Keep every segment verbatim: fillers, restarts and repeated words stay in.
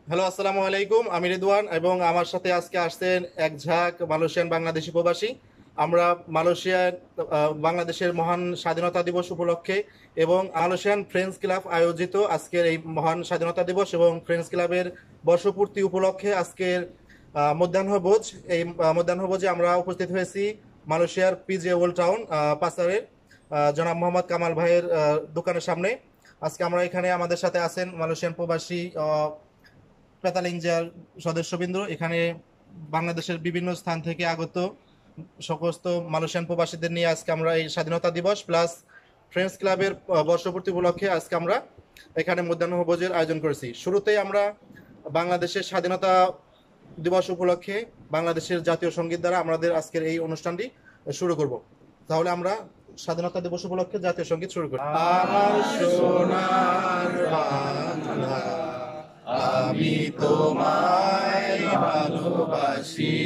Hello, আসসালামু আলাইকুম। আমি রিদওয়ান এবং আমার সাথে আজকে আসছেন এক ঝাঁক মালয়েশিয়ান বাংলাদেশি প্রবাসী। আমরা মালয়েশিয়ার আহ, বাংলাদেশের মহান স্বাধীনতা দিবস উপলক্ষে এবং মালয়েশিয়ান ফ্রেন্ডস ক্লাব আয়োজিত আজকের এই মহান স্বাধীনতা দিবস এবং ফ্রেন্ডস ক্লাবের বর্ষপূর্তি উপলক্ষে আজকের আহ, মধ্যাহ্নভোজ এই আহ, মধ্যাহ্নভোজে আমরা উপস্থিত হয়েছি মালয়েশিয়ার পিজে ওল্ড টাউন পাসারের আহ, জনাব মোহাম্মদ কামাল ভাইয়ের আহ, দোকানের সামনে। আজকে আমরা এখানে আমাদের সাথে আছেন মালয়েশিয়ান প্রবাসী আহ, পেতালিংজার সদস্যবৃন্দ। এখানে বাংলাদেশের বিভিন্ন স্থান থেকে আগত সমস্ত মালয়েশিয়ান প্রবাসীদের নিয়ে আজকে আমরা এই স্বাধীনতা দিবস প্লাস ফ্রেন্ডস ক্লাবের আহ, বর্ষপূর্তি উপলক্ষে আজকে আমরা এখানে মধ্যাহ্নভোজের আয়োজন করেছি। শুরুতেই আমরা বাংলাদেশের স্বাধীনতা দিবস উপলক্ষে বাংলাদেশের জাতীয় সঙ্গীত দ্বারা আমাদের আজকের এই অনুষ্ঠানটি শুরু করব। তাহলে আমরা স্বাধীনতা দিবস উপলক্ষে জাতীয় সঙ্গীত শুরু করি। আমার সোনার বাংলা, আমি তোমায় ভালোবাসি,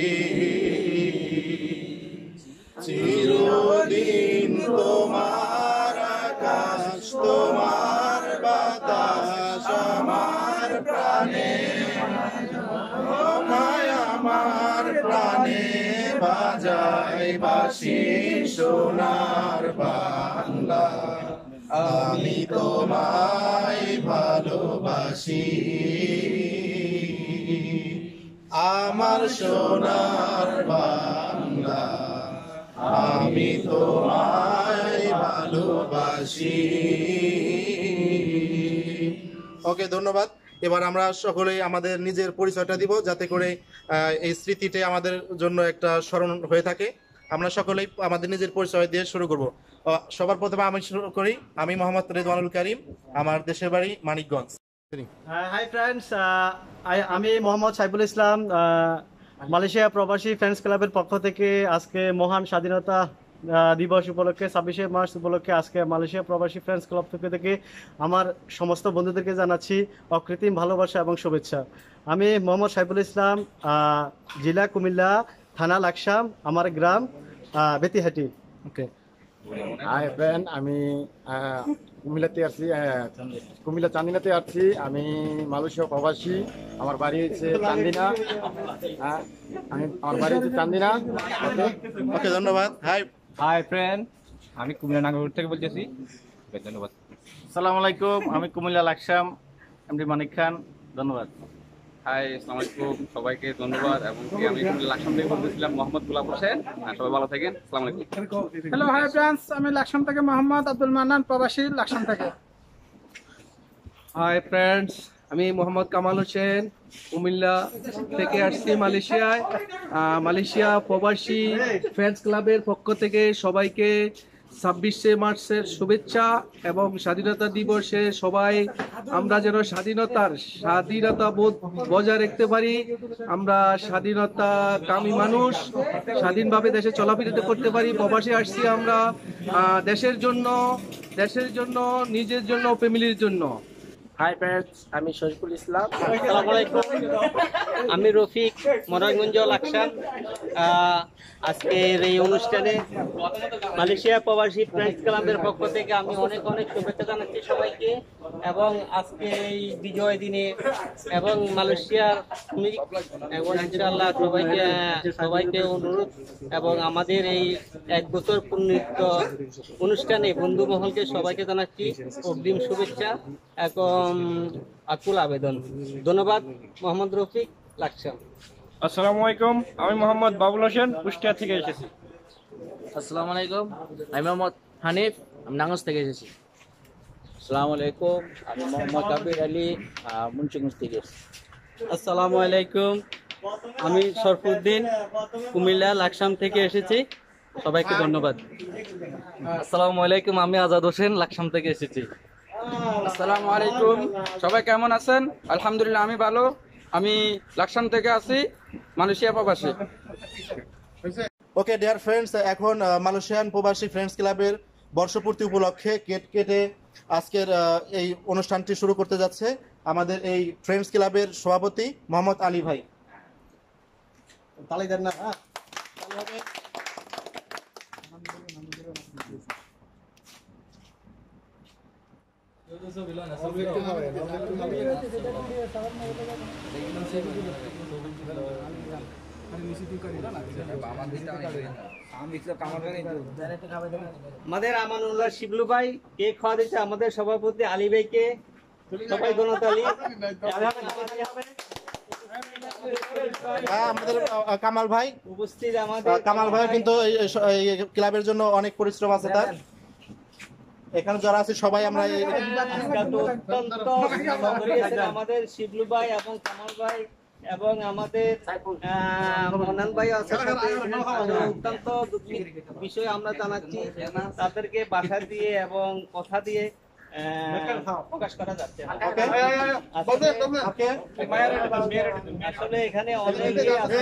চিরদিন তোমার আকাশ তোমার বাতাস আমার প্রাণে, তোমায় আমার প্রাণে বাজায় বাঁশি সোনার বাংলা, আমি তোমায় ভালোবাসি। আমার সোনার বাংলা, আমি তোমায় ভালোবাসি। ওকে, ধন্যবাদ। এবার আমরা সকলেই আমাদের নিজের পরিচয়টা দিব, যাতে করে আহ, এই স্মৃতিতে আমাদের জন্য একটা স্মরণ হয়ে থাকে। আমরা সকলেই আমাদের নিজের পরিচয় দিয়ে শুরু করব। আহ, সবার প্রথমে আমি শুরু করি। আমি মোহাম্মদ রেদওয়ানুল করিম, আমার দেশের বাড়ি মানিকগঞ্জ। হাই ফ্রেন্ডস, আমি মোহাম্মদ সাইফুল ইসলাম, আহ, মালয়েশিয়া প্রবাসী ফ্রেন্ডস ক্লাবের পক্ষ থেকে আজকে মহান স্বাধীনতা আহ, দিবস উপলক্ষে ছাব্বিশে মার্চ উপলক্ষে আজকে মালয়েশিয়া প্রবাসী ফ্রেন্ডস ক্লাব থেকে থেকে আমার সমস্ত বন্ধুদেরকে জানাচ্ছি অকৃত্রিম ভালোবাসা এবং শুভেচ্ছা। আমি মোহাম্মদ সাইফুল ইসলাম, আহ, জেলা কুমিল্লা, থানা লাকসাম, আমার গ্রাম আহ, বেতিহাটি। ওকে। হাই ফ্রেন্ড, আমি আহ, কুমিল্লাতে আসছি, আহ, কুমিল্লা চান্দিনাতে আসছি। আমি মালয়েশিয়া প্রবাসী, আমার বাড়ি হচ্ছে চান্দিনা। হ্যাঁ, আমি আমার বাড়ি হচ্ছে চান্দিনা। ওকে ওকে, ধন্যবাদ। হাই হাই ফ্রেন্ড, আমি কুমিল্লা নাগরপুর থেকে বলতেছি। ধন্যবাদ। আসসালামু আলাইকুম, আমি কুমিল্লা লাকসাম, এমডি মানিক খান। ধন্যবাদ। হাই, আসসালামু আলাইকুম, সবাইকে ধন্যবাদ। এবং কি আমি কুমিল্লা লাকসাম থেকে বলতেছিলাম মোহাম্মদ গোলাপ হোসেন। আর সবাই ভালো থাকেন। আসসালামু আলাইকুম। হ্যালো, হাই ফ্রেন্ডস, আমি লাকসাম থেকে মোহাম্মদ আব্দুল মান্নান, প্রবাসী লাকসাম থেকে। হাই ফ্রেন্ডস, আমি মোহাম্মদ কামাল হোসেন, কুমিল্লা থেকে আসছি মালয়েশিয়ায়। আহ, মালয়েশিয়া প্রবাসী ফ্রেন্ডস ক্লাবের পক্ষ থেকে সবাইকে ছাব্বিশে মার্চের শুভেচ্ছা এবং স্বাধীনতা দিবসে সবাই আমরা যেন স্বাধীনতার স্বাধীনতা বোধ বজায় রাখতে পারি। আমরা স্বাধীনতা কামী মানুষ, স্বাধীনভাবে দেশে চলাফেরা করতে পারি। প্রবাসী আসছি আমরা আহ, দেশের জন্য, দেশের জন্য, নিজের জন্য, ফ্যামিলির জন্য। হাই ফ্রেন্ডস, আমি শরীফুল ইসলাম। আসসালামু আলাইকুম, আমি রফিক, মনোরঞ্জ লাকসাম। আহ, আজকের এই অনুষ্ঠানে মালয়েশিয়া প্রবাসী ফ্রেন্ডস ক্লাবের পক্ষ থেকে আমি অনেক অনেক শুভেচ্ছা জানাচ্ছি সবাইকে। এবং আজকে এই বিজয় দিনে এবং মালয়েশিয়ার এবং ইনশাআল্লাহ সবাইকে সবাইকে অনুরোধ এবং আমাদের এই এক বছর পূর্ণিত অনুষ্ঠানে বন্ধু মহলকে সবাইকে জানাচ্ছি অগ্রিম শুভেচ্ছা এবং আকুল আবেদন। ধন্যবাদ। মোহাম্মদ রফিক, লাকসাম। আসসালামু আলাইকুম, আমি মোহাম্মদ বাবুল হোসেন, কুষ্টিয়া থেকে এসেছি। আসসালামু আলাইকুম, আমি মোহাম্মদ হানিফ, আমি নাঙ্গস থেকে এসেছি। আসসালামু আলাইকুম, আমি মোহাম্মদ কাবির আলী, মুন্সিগঞ্জ থেকে এসেছি। আসসালামু আলাইকুম, আমি শরফুদ্দিন, কুমিল্লা লাকসাম থেকে এসেছি। সবাইকে ধন্যবাদ। আসসালামু আলাইকুম, আমি আজাদ হোসেন, লাকসাম থেকে এসেছি। আসসালামু আলাইকুম, সবাই কেমন আছেন? আলহামদুলিল্লাহ, আমি ভালো। আমি লাকসাম থেকে আছি, মালয়েশিয়া প্রবাসী। ওকে ডিয়ার ফ্রেন্ডস, এখন আহ, মালয়েশিয়ান প্রবাসী ফ্রেন্ডস ক্লাবের বর্ষপূর্তি উপলক্ষে কেট কেটে আজকের আহ, এই অনুষ্ঠানটি শুরু করতে যাচ্ছে আমাদের এই ফ্রেন্ডস ক্লাবের সভাপতি মোহাম্মদ আলী ভাই। তালি দেন না? হ্যাঁ, তালি হবে। আমাদের আমানুল্লাহ শিবলু ভাই কেক খাওয়া দিচ্ছে আমাদের সভাপতি আলী ভাইকে, সবাই গণতালি। হ্যাঁ, আমাদের আহ, কামাল ভাই উপস্থিত আমাদের আহ, কামাল ভাই কিন্তু এই- এই এই ক্লাবের জন্য অনেক পরিশ্রম আছে তার। এখানে যারা আছে সবাই আমরা এই- আজকাল তো অত্যন্ত সক্রিয় আছেন আমাদের শিবলু ভাই এবং কামাল ভাই এবং আমাদের আহ, মনান ভাই আছে সাথে। অত্যন্ত দুঃখের বিষয় আমরা জানাচ্ছি, তাদেরকে বাসা দিয়ে এবং কথা দিয়ে আহ, প্রকাশ করা যাচ্ছে না। ওকে, আসলে এখানে অনেকে আছে।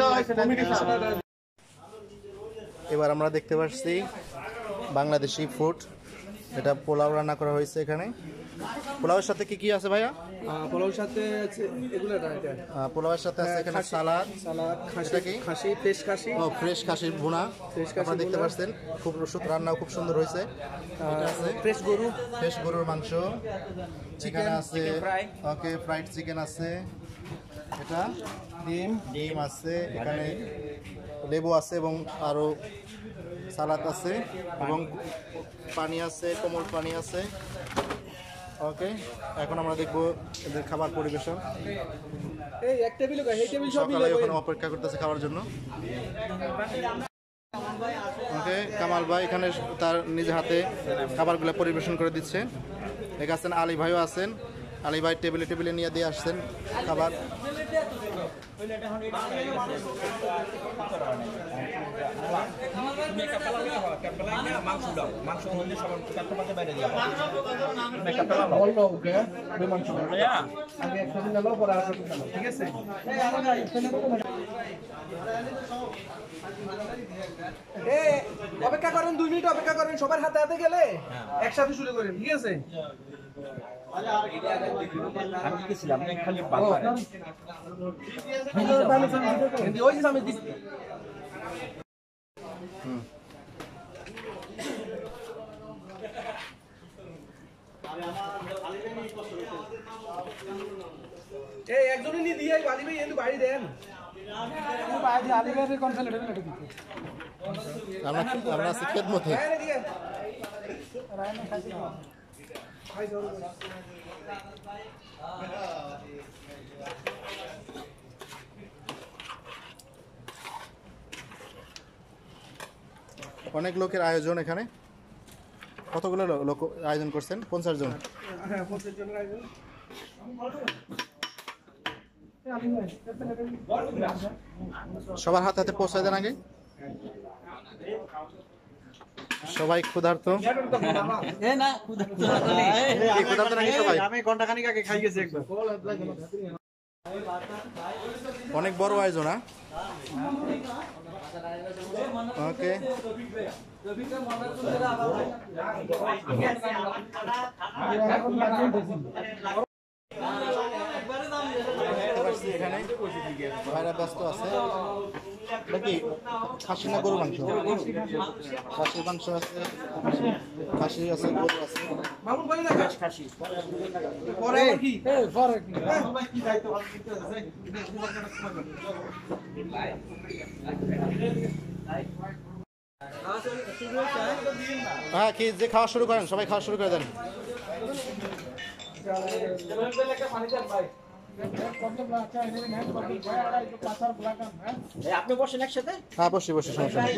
এবার আমরা দেখতে পাচ্ছি বাংলাদেশি ফুড, এটা পোলাও রান্না করা হয়েছে এখানে। পোলাওয়ের সাথে কি কি আছে ভাইয়া? পোলাওর সাথে আছে এগুলো না, এটা আহ, পোলাওয়ের সাথে আছে এখানে সালাদ, সালাদ, এটা কি? খাসি, ফ্রেশ খাসি, ও ফ্রেশ খাসির ভুনা, ফ্রেশ খাসির আপনারা দেখতে ভুনা। পাচ্ছেন খুব রসুন, রান্নাও খুব সুন্দর হয়েছে। এটা আছে ফ্রেশ গরু, ফ্রেশ গরুর মাংস, চিকেন আছে, ওকে ফ্রাইড চিকেন আছে, এটা ডিম ডিম আছে, এখানে লেবু আছে এবং আরো সালাদ আছে এবং পানি আছে, কোমল পানি আছে। ওকে, এখন আমরা দেখবো এদের খাবার পরিবেশন। এই এক টেবিল এই টেবিল সব সকালে ওখানে অপেক্ষা করতেছে খাওয়ার জন্য। ওকে, কামাল ভাই এখানে তার নিজে হাতে খাবারগুলো পরিবেশন করে দিচ্ছে। এখানে আছেন আলী ভাইও আছেন, আলী ভাই টেবিলে টেবিলে নিয়ে দিয়ে আসছেন খাবার। ঠিক আছে। অপেক্ষা করেন, দুই মিনিট অপেক্ষা করেন, সবার হাতে হাতে গেলে একসাথে শুরু করেন, ঠিক আছে? ওই যে আমি দিচ্ছি। এই একজনে নিয়ে দিয়ে বাড়ি ভাই এনে বাড়ি দেন। আমরা আমরা আছি খেদমতে। অনেক লোকের আয়োজন এখানে। কতগুলো লো- লোক আয়োজন করছেন? পঞ্চাশ জন। হ্যাঁ, পঞ্চাশ জনের আয়োজন। সবার হাতে হাতে পৌঁছায় দেন আগে। সবাই ক্ষুধার্ত। কি ক্ষুধার্ত নাকি সবাই? আমি ঘন্টা খানিক আগে খাই গেছি একবার। অনেক বড় আয়োজন, হ্যাঁ? ওকে, এখানে ভাইরা ব্যস্ত আছে। নাকি খাসি না গরু মাংস? খাসির মাংস আছে, খাসি আছে, গরু আছে। মামুন বলে না খাসি পরে আবার কি এই পরে কি ভাই কি দায়িত্ব ভালো করতে আছে হ্যাঁ, কি যে খাওয়া শুরু করেন, সবাই খাওয়া শুরু করে দেন। আপনি বসেন একসাথে। হ্যাঁ, বসি বসি, সমস্যা নেই।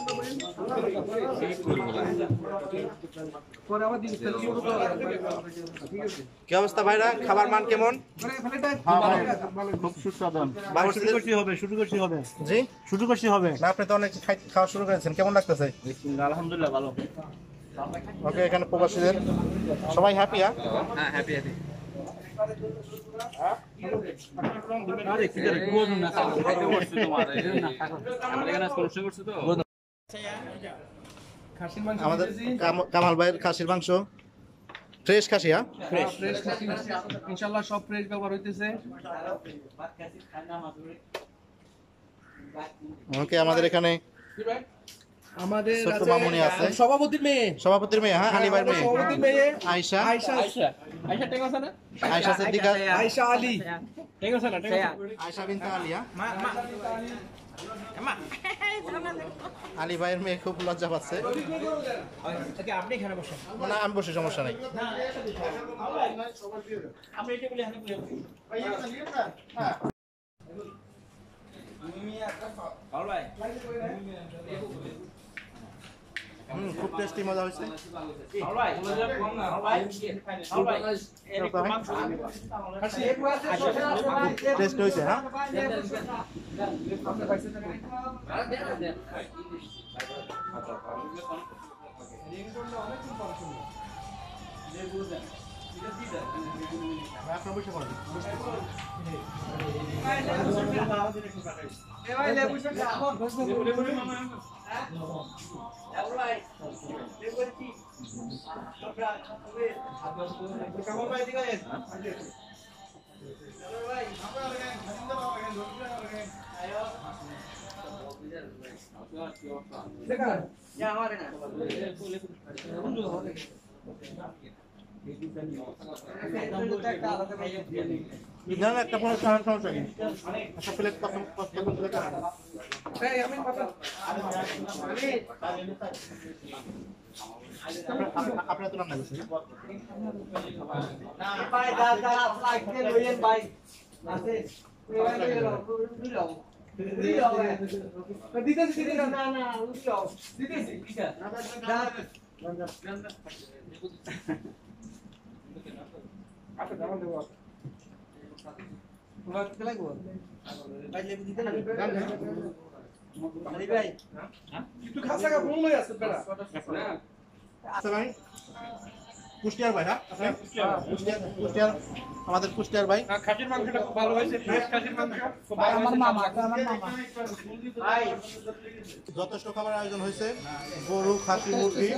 পরে আবার দিন তেল শুরু করো ঠিক আছে কি অবস্থা ভাইরা? খাবার মান কেমন? পরে ফেলেটা খুব সুস্বাদু। বাবুর্চিদের- করছি হবে, শুরু করছি হবে, জি শুরু করছি হবে। না, আপনি তো অনেক খাই- খাওয়া শুরু করেছেন, কেমন লাগতেছে? আলহামদুলিল্লাহ ভালো। ওকে, এখানে প্রবাসীদের সবাই হ্যাপি? হ্যাঁ, হ্যাঁ হ্যাপি হ্যাপি আরে কি করে বলুন না খাসির মাংস আমাদের দিয়েছি কাম- কামাল ভাইয়ের খাসির মাংস ফ্রেশ খাসি। হ্যাঁ, ফ্রেশ খাসি ইনশাআল্লাহ সব ফ্রেশ ব্যবহার হইতেছে ওকে, আমাদের এখানে আমাদের ছোট্ট আছে মামুনি আছে। সভাপতির মেয়ে সভাপতির মেয়ে, হ্যাঁ, আলী ভাইয়ের মেয়ে সভাপতির মেয়ে আয়েশা, আয়েশা আয়েশা সিদ্দিকা, আয়েশা আলী আয়েশা বিনতে আলিয়া। আলী ভাইয়ের মেয়ে খুব লজ্জা পাচ্ছে। আপনি এখানে বসেন মানে আমি বসে, সমস্যা নাই। হুম, খুব টেস্টি, মজা হয়েছে। টেস্ট হয়েছে, হ্যাঁ। ইধান একটা ফোন সারা সমস্যা নেই। একটা প্লেট কত কত প্লেট আনা। এই আমি কথা আপনার তো নাম লাগছে না ভাই, দা দা লাগতে লইয়েন ভাই আছে দিতে দিতে না না উঠো দিতে দিতে দা আপনি দাম দেব কত লাগবে ভাই লেবু দিতে না আলী ভাই হ্যাঁ একটু খাসা কা ফোন লই আছে বেটা আচ্ছা ভাই কুষ্টিয়ার ভাই, হ্যাঁ কুষ্টিয়ার কুষ্টিয়ার আমাদের কুষ্টিয়ার ভাই। খাসির মাংসটা খুব ভালো হয়েছে, ফ্রেশ খাসির মাংস খুব ভালো হয়েছে। আমার মামা আমার মামা ভাই যথেষ্ট খাবার আয়োজন হয়েছে, গরু, খাসি, মুরগি।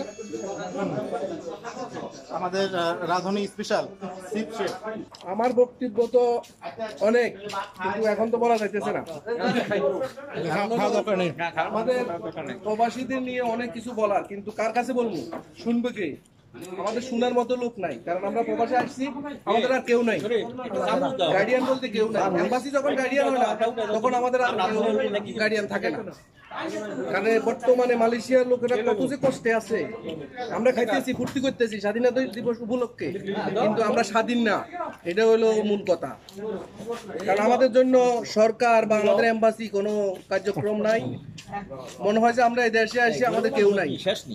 আমাদের রাধুনী স্পেশাল চিফ শেফ। আমার বক্তব্য তো অনেক, কিন্তু এখন তো বলা যাইতেছে না। খাওয়া দরকার নেই। আমাদের প্রবাসীদের নিয়ে অনেক কিছু বলার, কিন্তু কার কাছে বলবো, শুনবে কে? আমাদের শোনার মতো লোক নাই, কারণ আমরা প্রবাসে আসছি, আমাদের আর কেউ নাই, গার্ডিয়ান বলতে কেউ নাই। এম্বাসি যখন গার্ডিয়ান হয় না, তখন আমাদের আর গার্ডিয়ান থাকে না। কারণ বর্তমানে মালয়েশিয়ার লোকেরা কত যে কষ্টে আছে। আমরা খাইতেছি, ফুর্তি করতেছি স্বাধীনতা দিবস উপলক্ষে, কিন্তু আমরা স্বাধীন না, এটা হলো মূল কথা। কারণ আমাদের জন্য সরকার বা আমাদের এম্বাসি কোনো কার্যক্রম নাই। মনে হয় যে আমরা এই দেশে আসি, আমাদের কেউ নাই।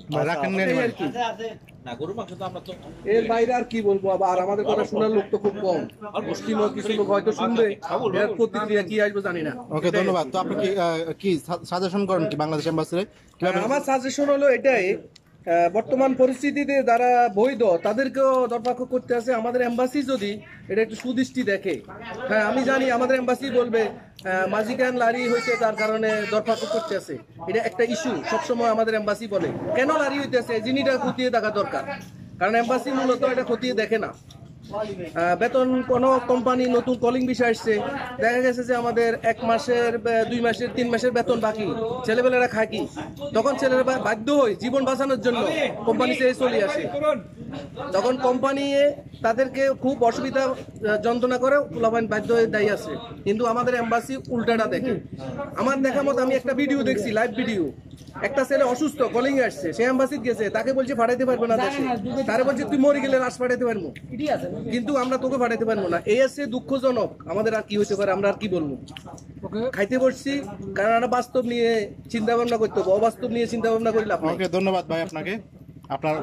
এর বাইরে আর কি বলবো, আবার আমাদের কথা শোনার লোক তো খুব কম। মুসলিমও কিছু লোক হয়তো শুনবে, এর প্রতিক্রিয়া কি আসবে জানি না। ওকে, ধন্যবাদ। তো আপনি কি কি সাজেশন করেন কি বাংলাদেশ এম্বাসিরে? আমার সাজেশন হলো এটাই, বর্তমান পরিস্থিতিতে যারা বৈধ তাদেরকেও দরপক্ষ করতে আছে। আমাদের এম্বাসি যদি এটা একটু সুদৃষ্টি দেখে, হ্যাঁ আমি জানি আমাদের এম্বাসি বলবে মাজিকান লারি হয়েছে তার কারণে দরপক্ষ করতে আছে, এটা একটা ইস্যু সবসময় আমাদের এম্বাসি বলে। কেন লারি হইতেছে জিনিসটা খতিয়ে দেখা দরকার, কারণ এম্বাসি মূলত এটা খতিয়ে দেখে না। বেতন কোনো কোম্পানি নতুন কলিং বিষয় আসছে, দেখা গেছে যে আমাদের এক মাসের, দুই মাসের, তিন মাসের বেতন বাকি, ছেলেবেলারা খায় কি, তখন ছেলেরা বাধ্য হয় জীবন বাঁচানোর জন্য কোম্পানি ছেড়ে চলে আসে। তখন কোম্পানি তাদেরকে খুব অসুবিধা যন্ত্রণা করে, পোলাপাইন বাধ্য হয়ে দায়ী আছে। কিন্তু আমাদের এম্বাসি উল্টাটা দেখে। আমার দেখা মতো আমি একটা ভিডিও দেখছি, লাইভ ভিডিও, একটা ছেলে অসুস্থ কলিং আসছে, সে এম্বাসিতে গেছে, তাকে বলছে ফাটাইতে পারবো না দেশে, তারে বলছে তুই মরে গেলে লাশ ফাটাইতে পারবো, কিন্তু আমরা তোকে ফাটাইতে পারবো না। এই আছে দুঃখজনক। আমাদের আর কি হইতে পারে, আমরা আর কি বলবো। খাইতে বসছি কারণ আমরা বাস্তব নিয়ে চিন্তা ভাবনা করতে হবে, অবাস্তব নিয়ে চিন্তা ভাবনা করি লাভ নাই। ওকে, ধন্যবাদ ভাই আপনাকে। আপনার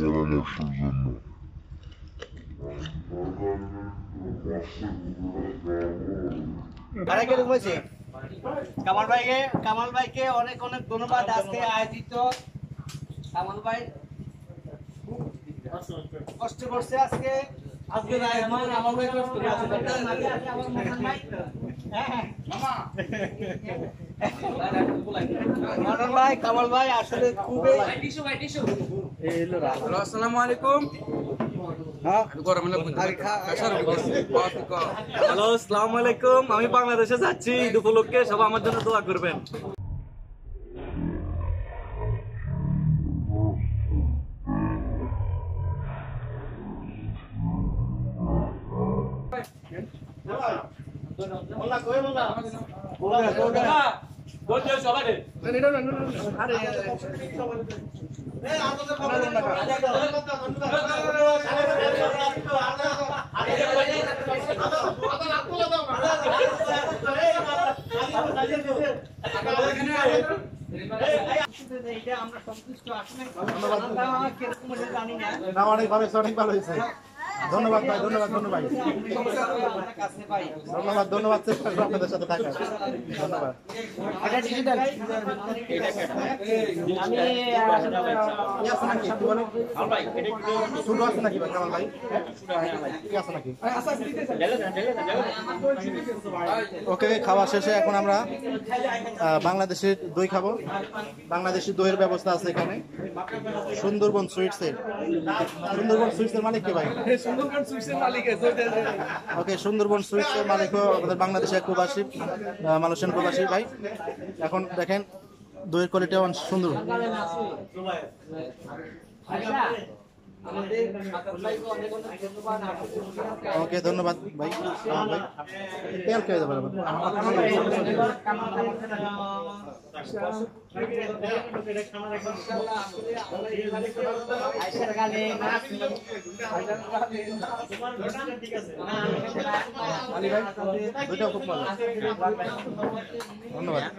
কামাল ভাইকে কামাল ভাইকে অনেক অনেক ধন্যবাদ। আজকে আয়োজিত কামাল ভাই কষ্ট করছে আজকে। আজকে কামাল ভাই কষ্ট ভাই কামাল ভাই আসলে খুবই। আসসালামু আলাইকুম। হ্যালো, আসসালামু আলাইকুম। আমি বাংলাদেশে যাচ্ছি ঈদ উপলক্ষে, সবাই আমার জন্য দোয়া করবেন। অনেক ভালো হয়েছে, অনেক ভালো হয়েছে। ধন্যবাদ ভাই, ধন্যবাদ ধন্যবাদ ধন্যবাদ ধন্যবাদ চেষ্টা করবো আপনাদের সাথে থাকার। ধন্যবাদ। শুরু আছে নাকি ভাই? কামাল ভাই কি আছে নাকি? ওকে, খাওয়া শেষে এখন আমরা আহ, বাংলাদেশের দই খাবো। বাংলাদেশের দইয়ের ব্যবস্থা আছে এখানে। সুন্দরবন সুইটসের সুন্দরবন সুইটসের মালিক কে ভাই? ওকে, সুন্দরবন সুইটসের মালিকও আমাদের বাংলাদেশের প্রবাসী, মালয়েশিয়ান প্রবাসী ভাই। এখন দেখেন দইয়ের কোয়ালিটি অনেক সুন্দর। ওকে, ধন্যবাদ ভাই। ভাই তেল খেয়ে যাবে দুইটা খুব ভালো। ধন্যবাদ।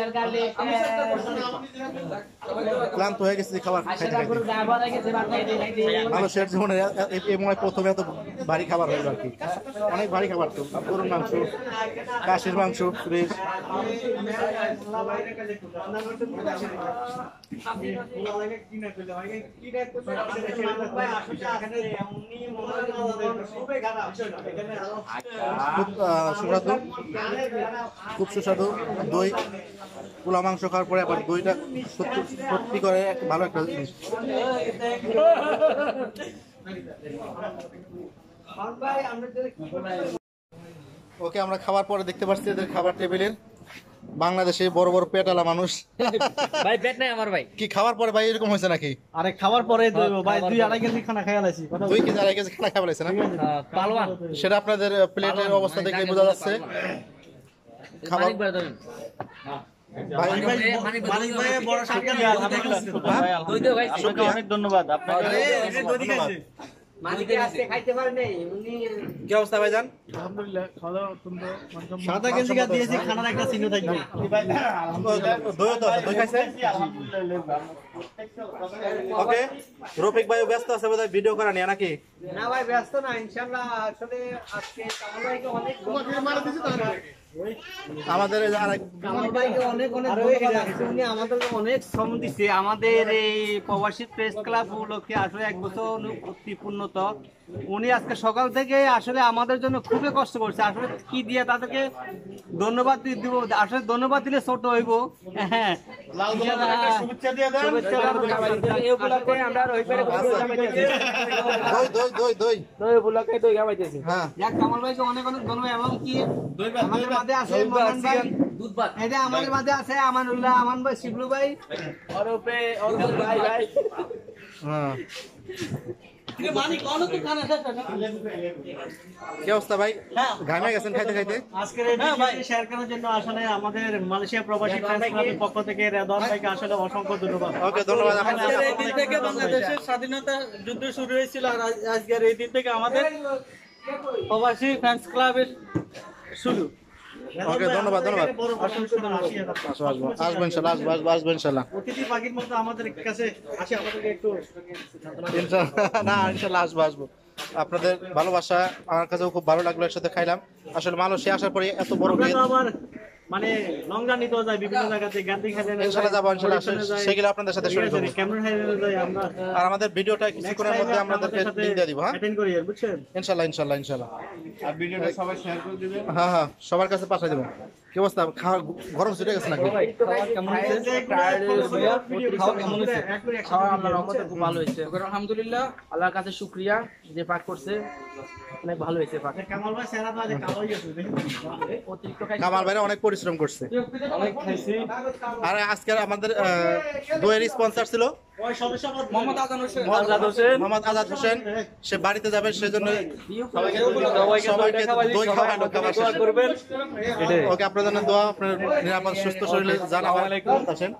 ক্লান্ত হয়ে গেছি খাবার খাইতে খাইতে। মানুষের জীবনে এই মনে হয় প্রথমে এত ভারী খাবার হইল আর কি। অনেক ভারী খাবার তো, গরুর মাংস, কাশির মাংস, ফ্রিজ। খুব সুস্বাদু, খুব সুস্বাদু দই। পোলা মাংস খাওয়ার পরে আবার দইটা সত্যি সত্যি করে ভালো একটা জিনিস। ওকে, আমরা খাবার পরে দেখতে পাচ্ছি এদের খাবার টেবিলের বাংলাদেশে বড় বড় পেটালা মানুষ। ভাই পেট নাই আমার ভাই। কি খাওয়ার পরে ভাই এরকম হয়েছে নাকি? আরে খাবার পরে ভাই দুই আড়াই কেজি খানা খাইয়া লাইছি। দুই কেজি আড়াই কেজি খানা খাওয়া লাগছে না? পালওয়ান সেটা আপনাদের প্লেটের অবস্থা দেখে বোঝা যাচ্ছে। খাবার অনেক ধন্যবাদ আপনাকে। কি অবস্থা ভাইজান? সাদা কেজি দিয়েছি, খানার একটা চিহ্ন থাকবে। দই তো আছে, দই খাইছে? ওকে, রফিক ভাই ব্যস্ত আছে বোধহয় ভিডিও করা নিয়ে নাকি? না ভাই ব্যস্ত না, ইনশাআল্লাহ। আসলে আজকে কামাল ভাইকে অনেক আমাদের এই আরেক কামাল ভাইকে অনেক অনেক ধন্যবাদ। উনি আমাদের অনেক শ্রম দিচ্ছে। আমাদের এই প্রবাসী প্রেস ক্লাব উপলক্ষে আসলে এক বছর পূর্ণত। উনি আজকে সকাল থেকে আসলে আমাদের জন্য খুবই কষ্ট করছে। আসলে কি দিয়ে তাদেরকে ধন্যবাদ দিব? আসলে ধন্যবাদ দিলে ছোট হইব। হ্যাঁ, শুভেচ্ছা দিয়ে দেন। এই উপলক্ষে আমরা রবিবারে দই দই দই দই দই উপলক্ষে দই খাওয়াইতেছি। হ্যাঁ, যাক কামাল ভাইকে অনেক অনেক ধন্যবাদ। এবং কি আমাদের মাঝে আছে মহান ভাই, এই যে আমাদের মাঝে আছে আমানুল্লাহ, আমান ভাই, শিবলু ভাই, ওরফে ওরফে ভাই ভাই। হ্যাঁ। কি অবস্থা ভাই? ঘামে গেছেন খাইতে খাইতে? আজকের এই ভিডিওটি শেয়ার করার জন্য আসলে আমাদের মালয়েশিয়া প্রবাসী ফ্রেন্ডস ক্লাবের পক্ষ থেকে রেদওয়ান ভাইকে আসলে অসংখ্য ধন্যবাদ। ওকে, ধন্যবাদ। আজকের এই দিন থেকে বাংলাদেশের স্বাধীনতা যুদ্ধ শুরু হয়েছিল, আর আজকের এই দিন থেকে আমাদের প্রবাসী ফ্রেন্ডস ক্লাবের শুরু। ওকে, ধন্যবাদ ধন্যবাদ। অসংখ্য ধন্যবাদ। আসবো ইনশাল্লাহ, আসবো আসবো আসবো ইনশাল্লাহ। অতিথি পাখির মতো আমাদের কাছে আসি, আমাদেরকে একটু ইনশাল্লাহ না ইনশাল্লাহ আসবো আসবো। আপনাদের ভালোবাসা আমার কাছেও খুব ভালো লাগলো, একসাথে খাইলাম। আসলে মালয়েশিয়া আসার পরে এত বড় আমরা তো আবার মানে লং জার্নি তো যাই বিভিন্ন জায়গাতে, গান্ধী খাইতে ইনশাল্লাহ যাবো ইনশাল্লাহ, সেগুলো আপনাদের সাথে শেয়ার করব। ক্যামেরন হাইওয়ে যাই আমরা। আর আমাদের ভিডিওটা কিছুক্ষণের মধ্যে আপনাদেরকে লিংক দিয়ে দিব। হ্যাঁ, অ্যাটেন্ড করি, বুঝছেন? ইনশাল্লাহ ইনশাল্লাহ ইনশাল্লাহ। আর ভিডিওটা সবাই শেয়ার করে দিবেন। হ্যাঁ হ্যাঁ, সবার কাছে পাঠিয়ে দেবো। কি অবস্থা? খাওয়া গরম ছুটে গেছে নাকি? খুব ভালো হয়েছে। আলহামদুলিল্লাহ, আল্লাহর কাছে শুকরিয়া যে পাক করছে, অনেক ভালো হয়েছে পাক। কামাল ভাই সেরা তো আজ কালো হয়ে গেছে। অতিরিক্ত খাই কামাল ভাইরা অনেক পরিশ্রম করছে। অনেক খাইছি। আর আজকে আমাদের আহ, দইয়ের স্পন্সর ছিল মোহাম্মদ আজান হোসেন আজাদ হোসেন মোহাম্মদ আজাদ হোসেন সে বাড়িতে যাবে সেজন্য সবাইকে সবাইকে দই খাওয়ানো খাবার শেষে। করবেন এটাই ওকে, আপনার জন্য দোয়া, আপনার নিরাপদ সুস্থ শরীরে যান। আবার আসেন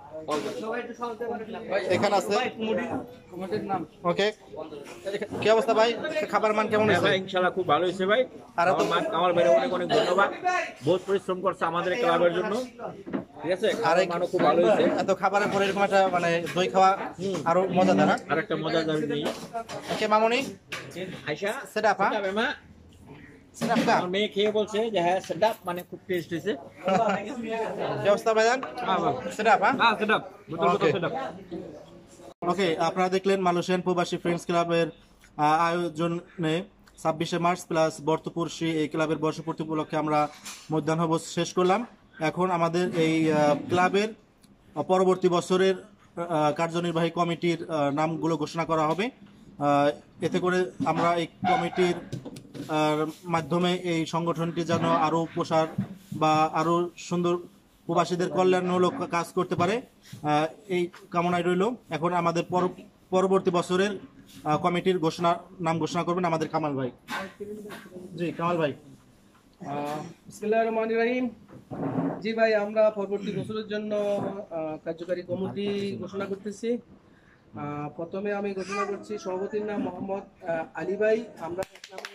এখানে আছে। ওকে, কি অবস্থা ভাই? খাবার মান কেমন হয়েছে? ইনশাআল্লাহ খুব ভালো হয়েছে ভাই। আর আমার মা কামাল ভাইয়ের অনেক অনেক ধন্যবাদ, বহুত পরিশ্রম করছে আমাদের ক্লাবের জন্য, ঠিক আছে। আর আর মানও খুব ভালো হয়েছে। এত খাবারের পরে এরকম একটা মানে দই খাওয়া আরো মজাদার না? আর একটা মজার দাবি নেই ওকে মামনি, আয়শা সেটা আপা সেটা মা সেটা আপা আমার মেয়ে খেয়ে বলছে যে হ্যাঁ সেটা মানে খুব টেস্ট হয়েছে। কি অবস্থা ভাইজান? সেটা আপা হ্যাঁ সেটা বোতল বোতল সেটা। ওকে, আপনারা দেখলেন মালয়েশিয়ান প্রবাসী ফ্রেন্ডস ক্লাবের আহ, আয়োজনে ছাব্বিশে মার্চ প্লাস বর্তপুরসী এই ক্লাবের বর্ষপূর্তি উপলক্ষে আমরা মধ্যাহ্নভোজ শেষ করলাম। এখন আমাদের এই আহ, ক্লাবের পরবর্তী বছরের আহ, কার্যনির্বাহী কমিটির আহ, নামগুলো ঘোষণা করা হবে। আহ, এতে করে আমরা এই কমিটির আহ, মাধ্যমে এই সংগঠনটি যেন আরও প্রসার বা আরও সুন্দর প্রবাসীদের কল্যাণমূলক কাজ করতে পারে, আহ, এই কামনায় রইল। এখন আমাদের পর- পরবর্তী বছরের আহ, কমিটির ঘোষণা নাম ঘোষণা করবেন আমাদের কামাল ভাই। জি কামাল ভাই। বিসমিল্লাহির রহমানির রহিম। জি ভাই, আমরা পরবর্তী বছরের জন্য আহ, কার্যকারী কমিটি ঘোষণা করতেছি। আহ, প্রথমে আমি ঘোষণা করছি সভাপতির নাম মোহাম্মদ আহ, আলী ভাই। আমরা এক নামে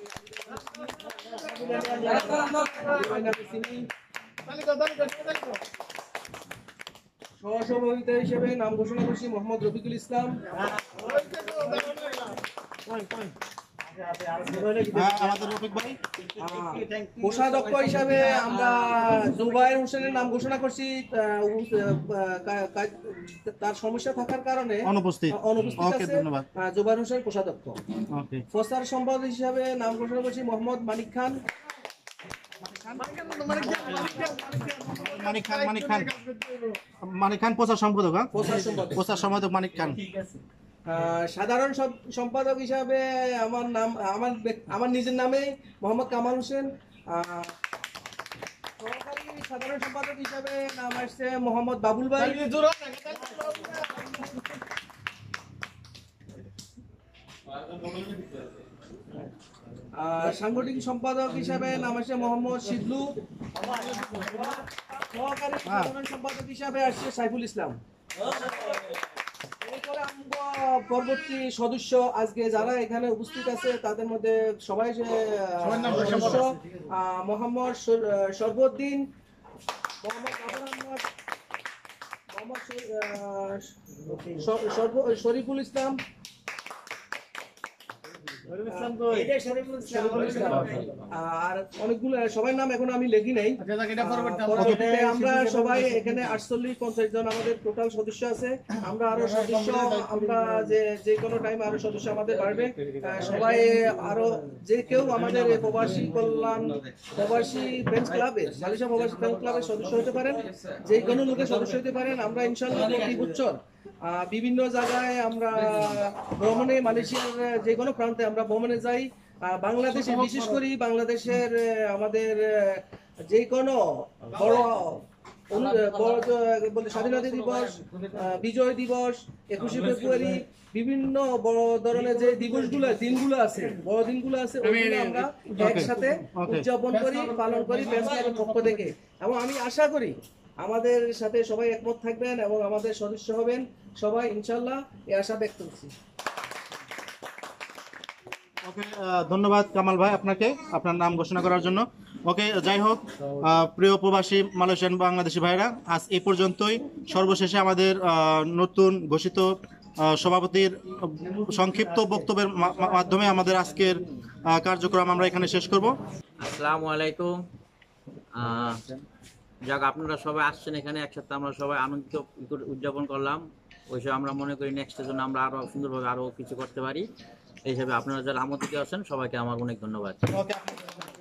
আলী ভাই নামে চিনি। সহসভাপতি হিসেবে নাম ঘোষণা করছি মোহাম্মদ রফিকুল ইসলাম। হ্যাঁ, আমাদের রফিক ভাই। কোষাধ্যক্ষ হিসাবে আমরা জুবাইর হোসেনের নাম ঘোষণা করছি। আহ, আহ, কা- কা- তার সমস্যা থাকার কারণে অনুপস্থিত। অনুপস্থিত ওকে, আছে। ধন্যবাদ। আহ, জুবাইর হোসেন কোষাধ্যক্ষ। ওকে, প্রচার সম্পাদক হিসাবে নাম ঘোষণা করছি মোহাম্মদ মানিক খান। মানিক খান মানিক খান মানিক খান প্রচার সম্পাদক। হ্যাঁ, প্রচার সম্পাদক। প্রচার সম্পাদক মানিক খান। আহ, সাধারণ সম- সম্পাদক হিসাবে আমার নাম আমার ব্যক্তি- আমার নিজের নামে মোহাম্মদ কামাল হোসেন। আহ, সহকারী সাধারণ সম্পাদক হিসাবে নাম আসছে মোহাম্মদ বাবুল ভাই। আর সাংগঠনিক সম্পাদক হিসাবে নাম আসছে মোহাম্মদ শিবলু। সহকারী সাধারণ সম্পাদক হিসাবে আসছে সাইফুল ইসলাম। এরপরে আমরা পরবর্তী সদস্য আজকে যারা এখানে উপস্থিত আছে তাদের মধ্যে সবাই যে, আহ, সদস্য আহ, মোহাম্মদ শর- আহ, শরফুদ্দিন, মোহাম্মদ আবুল আহমদ, মোহাম্মদ শ- আহ, শ- শরফ- শরীফুল ইসলাম, শরীফুল ইসলাম। আর অনেকগুলো সবার নাম এখন আমি লিখি নাই। পরবর্তীতে আমরা সবাই এখানে আটচল্লিশ পঞ্চাশ জন আমাদের টোটাল সদস্য আছে। আমরা আরো সদস্য আমরা যে যে কোনো টাইম আরো সদস্য আমাদের বাড়বে। আহ, সবাই আরো যে কেউ আমাদের এই প্রবাসী কল্যাণ প্রবাসী ফ্রেন্ডস ক্লাবের মালয়েশিয়া প্রবাসী ফ্রেন্ডস ক্লাবের সদস্য হতে পারেন, যে কোনো লোকের সদস্য হতে পারেন। আমরা ইনশাআল্লাহ প্রতি বছর আহ, বিভিন্ন জায়গায় আমরা ভ্রমণে মালয়েশিয়ার যে কোনো প্রান্তে আমরা ভ্রমণে যাই। আহ, বাংলাদেশে বিশেষ করে বাংলাদেশের আহ, আমাদের আহ, যে কোনো বড় অনু- বড় যে- বলতে স্বাধীনতা দিবস, আহ, বিজয় দিবস, একুশে ফেব্রুয়ারি, বিভিন্ন বড় ধরনের যে দিবসগুলো দিনগুলো আছে, বড় দিনগুলো আছে, ওইগুলো আমরা একসাথে উদযাপন করি, পালন করি ফ্রেন্ডস ক্লাবের পক্ষ থেকে। এবং আমি আশা করি আমাদের সাথে সবাই একমত থাকবেন এবং আমাদের সদস্য হবেন সবাই, ইনশাল্লাহ এই আশা ব্যক্ত করছি। ওকে, আহ, ধন্যবাদ কামাল ভাই আপনাকে আপনার নাম ঘোষণা করার জন্য। ওকে, যাই হোক, আহ, প্রিয় প্রবাসী মালয়েশিয়ান বাংলাদেশি ভাইরা, আজ এই পর্যন্তই। সর্বশেষে আমাদের আহ, নতুন ঘোষিত আহ, সভাপতির সংক্ষিপ্ত বক্তব্যের মা- মা- মাধ্যমে আমাদের আজকের আহ, কার্যক্রম আমরা এখানে শেষ করব। আসসালামু আলাইকুম। আহ, যাক, আপনারা সবাই আসছেন এখানে, একসাথে আমরা সবাই আনন্দিত করে উদযাপন করলাম। ওই হিসেবে আমরা মনে করি নেক্সটের জন্য আমরা আরো সুন্দরভাবে আরো কিছু করতে পারি। এই হিসাবে আপনারা যারা আমন্ত্রিত আছেন সবাইকে আমার অনেক ধন্যবাদ। ওকে।